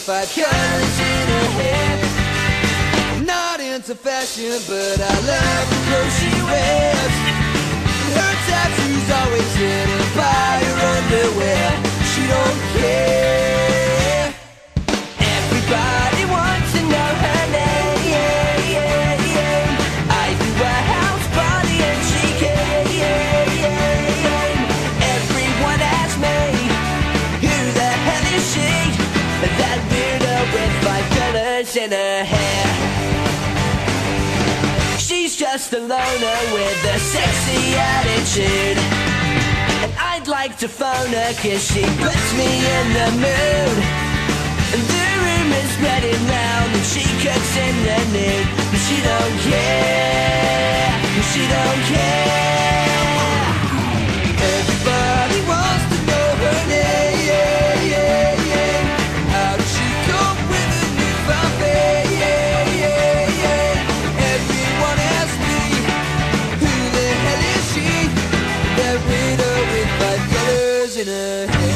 5 colors in her hair. Not into fashion, but I love the clothes she wears. Her tattoos always hidden by her underwear. She don't care. Everybody wants to know her name. I do a house party and she came. Everyone asks me, who the hell is she? That weirdo with 5 colors in her hair. She's just a loner with a sexy attitude, and I'd like to phone her cause she puts me in the mood. And the room is spreading round and she cooks in the nude. But she don't care, she don't care. Everybody wants to know her name. How does she cope with a new found fame? Everyone asks me, who the hell is she? That widow with 5 colors in her hair.